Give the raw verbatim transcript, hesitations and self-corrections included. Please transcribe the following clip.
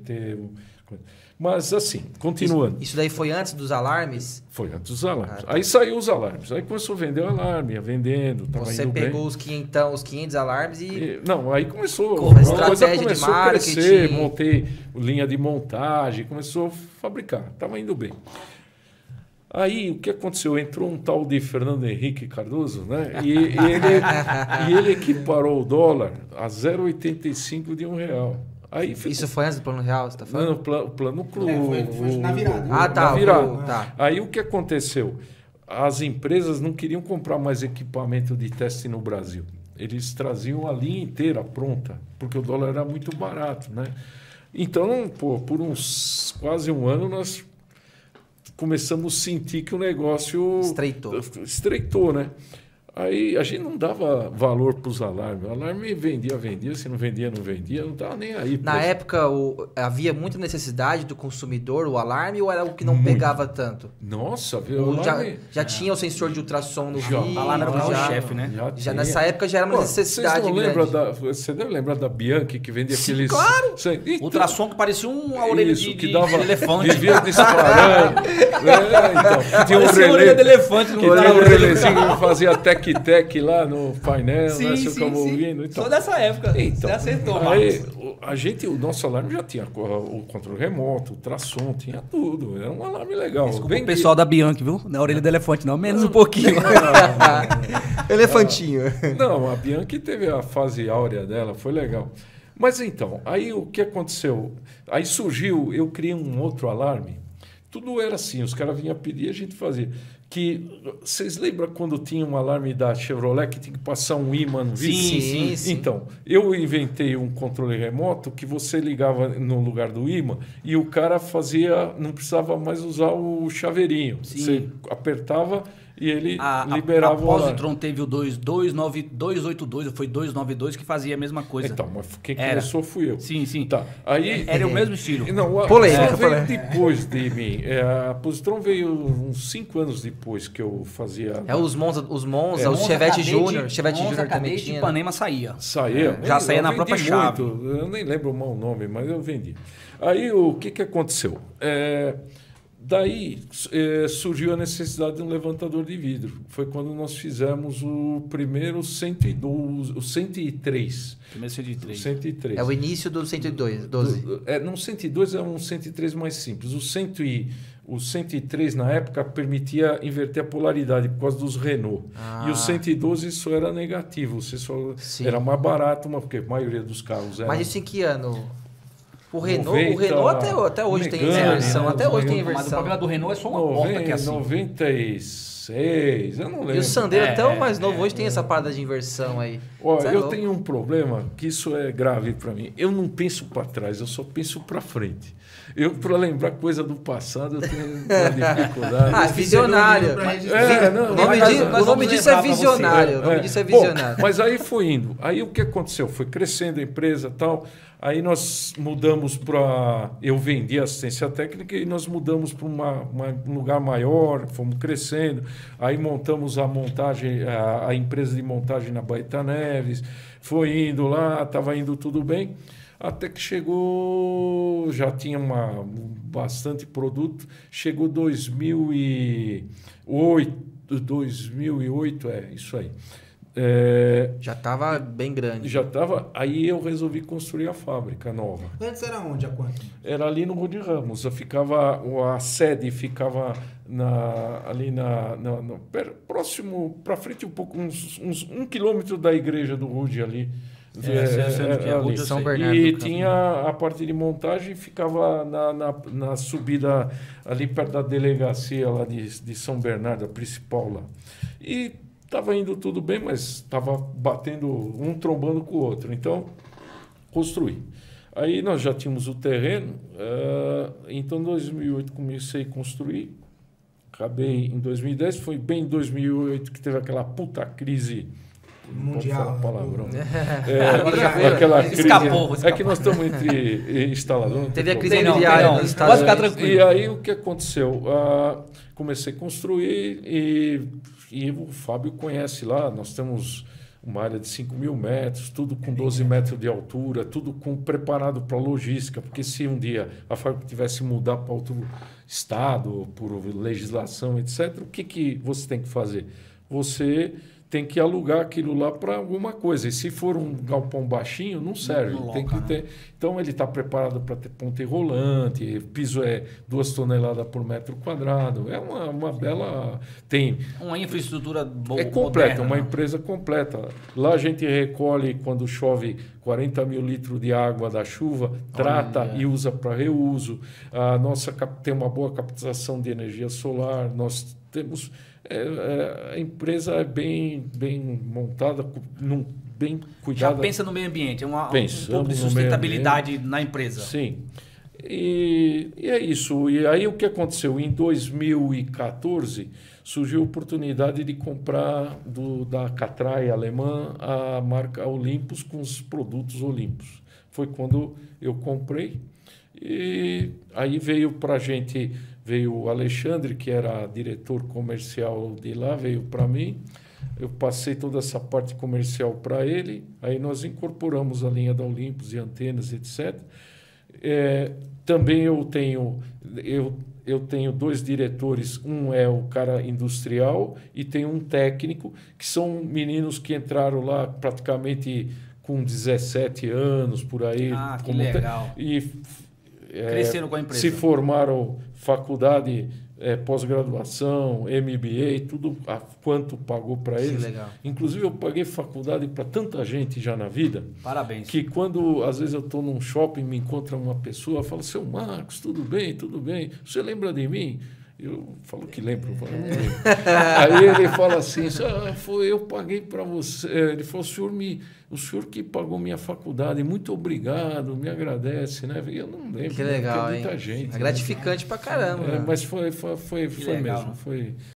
ter... Mas assim, continuando. Isso, isso daí foi antes dos alarmes? Foi antes dos alarmes. Ah, tá. Aí saiu os alarmes. Aí começou a vender o alarme, ia vendendo, tava Você indo pegou bem. os quinhentos, os quinhentos alarmes e... E, não, aí começou... Como a estratégia coisa de começou a marketing. crescer, montei linha de montagem, começou a fabricar. Estava indo bem. Aí, o que aconteceu? Entrou um tal de Fernando Henrique Cardoso, né? E, e, ele, e ele equiparou o dólar a zero vírgula oitenta e cinco de um real. Aí ficou... Isso foi antes do Plano Real, você tá falando? Não, o plano, o plano cru. É, foi, foi na virada. Ah, tá. Na virada. O- tá. Aí o que aconteceu? As empresas não queriam comprar mais equipamento de teste no Brasil. Eles traziam a linha inteira pronta, porque o dólar era muito barato, né? Então, pô, por uns quase um ano, nós começamos a sentir que o negócio... Estreitou. Estreitou, né? Aí a gente não dava valor para os alarmes. O alarme vendia, vendia. Se não vendia, não vendia. Não estava nem aí. Na Pô, época, o- havia muita necessidade do consumidor, o alarme, ou era o que não Muito. pegava tanto? Nossa, viu? O Ou já, alarme... já tinha o sensor de ultrassom no Já. vidro? A alarme era o já, carro-chefe, né? Já, já tinha. nessa época já era uma Pô, necessidade vocês não grande. lembram da, você deve lembrar da Bianchi que vendia Sim, aqueles... claro! Cê- então, Ultrassom que parecia uma orelha isso, de, que de, dava, de elefante. vivia disparando. é, então, tinha um Parecia uma orelha de relé, elefante no que tinha um ultrassom. relézinho que fazia tec-tec lá no painel, Sim, né, sim, você acabou sim. ouvindo. Então. Sou dessa época. Então, Você acertou, aí, Marcos. o- a gente, o nosso alarme já tinha o controle remoto, o ultrassom, tinha tudo. Era um alarme legal. Desculpa Bem o pessoal da Bianchi, viu? Na orelha do elefante, não. Menos um pouquinho. Elefantinho. Não, a Bianchi teve a fase áurea dela, foi legal. Mas então, aí o que aconteceu? Aí surgiu, eu criei um outro alarme. Tudo era assim, os caras vinham pedir, a gente fazia. Que, vocês lembram quando tinha um alarme da Chevrolet que tinha que passar um ímã no vidro? Sim, sim, sim. Então, eu inventei um controle remoto que você ligava no lugar do ímã e o cara fazia, não precisava mais usar o chaveirinho. Sim. Você apertava e ele A, a, liberava a o alarme. Positron teve o dois nove dois oito dois, ou foi dois nove dois, que fazia a mesma coisa. Então, mas quem Era. começou fui eu. Sim, sim. Tá. Aí, Era o mesmo estilo. não, a Polêmica, Positron veio polêmica. depois de mim. É, a Positron veio uns cinco anos depois que eu fazia. É os Monza, os Monza, É, os Monza Chevette Cadete- Júnior. Chevette Monza Júnior também Cadete tinha. né? Ipanema saía. Saía. Já Eu- saía eu na vendi própria chave. muito. Eu nem lembro o mau nome, mas eu vendi. Aí o que, que aconteceu? É, daí é, surgiu a necessidade de um levantador de vidro. Foi quando nós fizemos o primeiro cento e doze, o cento e três. Primeiro C D O três. cento e três. É o início do cento e dois, doze. Do- É, no cento e dois é um cento e três mais simples. O, cem e, o cento e três, na época, permitia inverter a polaridade por causa dos Renault. Ah. E o cento e doze, isso era negativo. Você só, Sim. era mais barato, mas porque a maioria dos carros era... Mas isso em que ano? O Renault, o noventa, Renault até, até hoje tem Megane, inversão. né? Até hoje tem Mas o inversão. problema do Renault é só uma porta que é assim. noventa e seis, eu não lembro. E o Sandero, É, até o é, mais novo, hoje tem essa parada de inversão aí. Ó, Cê é eu louco. tenho um problema que isso é grave para mim. Eu não penso para trás, eu só penso para frente. Eu, para lembrar coisa do passado, eu tenho uma dificuldade. Ah, visionário. pra Mas- registrar. É, não, O nome, nós- di- nós o nome vamos disso é lembrar pra você. visionário. O nome É. disso é Bom, visionário. mas aí foi indo. Aí o que aconteceu? Foi crescendo a empresa e tal. Aí nós mudamos para... Eu vendi assistência técnica e nós mudamos para uma, uma- um lugar maior, fomos crescendo. Aí montamos a montagem, a, a empresa de montagem na Baeta Neves. Foi indo lá, estava indo tudo bem. Até que chegou, já tinha uma, bastante produto. Chegou dois mil e oito, dois mil e oito, é isso aí. É, Já tava bem grande. já estava. Aí eu resolvi construir a fábrica nova. Antes era onde, a quanto? Era ali no Rude Ramos. Eu ficava, a sede ficava na, ali na, na- no- per- próximo, para frente um pouco, uns, uns um quilômetro da igreja do Rude ali. É, eu sei, eu sei onde que é, ali. Rude eu São sei. Bernardo E do Campo. tinha a parte de montagem ficava na, na, na subida ali perto da delegacia lá de, de São Bernardo, a principal lá. E estava indo tudo bem, mas estava batendo um trombando com o outro. Então, construí. Aí nós já tínhamos o terreno, eh, então em dois mil e oito comecei a construir, acabei em dois mil e dez, foi bem em dois mil e oito que teve aquela puta crise Mundial, não pode falar palavrão. né? É, Agora já foi. aquela crise, Escapou, é escapou. que nós estamos entre instaladores. não Teve a tem crise Tem não, imobiliária tem não. nos Estados Pode ficar Unidos. tranquilo. e aí o que aconteceu? Ah, comecei a construir e, e o Fábio conhece lá, nós temos uma área de cinco mil metros, tudo com doze metros de altura, tudo com, preparado para logística, porque se um dia a fábrica tivesse que mudar para outro estado, por legislação, etcétera, o que, que você tem que fazer? Você tem que alugar aquilo lá para alguma coisa. E se for um galpão baixinho, não serve. Não tem loca, que ter... Então, ele está preparado para ter ponte rolante, piso é duas toneladas por metro quadrado. É uma, uma bela... Tem... Uma infraestrutura boa. É completa, moderna, uma né? empresa completa. Lá a gente recolhe, quando chove, quarenta mil litros de água da chuva, trata Olha. e usa para reuso. A nossa cap- tem uma boa captação de energia solar. Nós temos... É, é, a empresa é bem, bem montada, cu- num, bem Já cuidada. pensa no meio ambiente, é uma, um Pensamos pouco de no meio sustentabilidade na empresa. Sim. E, e é isso. E aí o que aconteceu? Em dois mil e quatorze surgiu a oportunidade de comprar do, da Catraia alemã a marca Olympus com os produtos Olympus. Foi quando eu comprei. E aí veio para a gente, veio o Alexandre, que era diretor comercial de lá, veio para mim. Eu passei toda essa parte comercial para ele. Aí nós incorporamos a linha da Olympus e antenas, etcétera. É, também eu tenho, eu, eu tenho dois diretores, um é o cara industrial e tem um técnico, que são meninos que entraram lá praticamente com dezessete anos, por aí. Ah, que como te- legal. E é, Cresceram com a empresa. se formaram faculdade, é, pós-graduação, M B A, tudo a quanto pagou para Que eles. legal. Inclusive, eu paguei faculdade para tanta gente já na vida, Parabéns. que quando, às vezes, eu estou num shopping, me encontra uma pessoa, fala, seu Marcos, tudo bem, tudo bem, você lembra de mim? Eu falo que lembro. Eu falo, não lembro. Aí ele fala assim, ah, foi, eu paguei para você. Ele falou, o senhor, me, o senhor que pagou minha faculdade, muito obrigado, me agradece. Né? Eu não lembro. Que né? legal, Porque é hein? muita gente. É né? gratificante pra caramba. É, mas foi, foi, foi, foi legal, mesmo. né? Foi,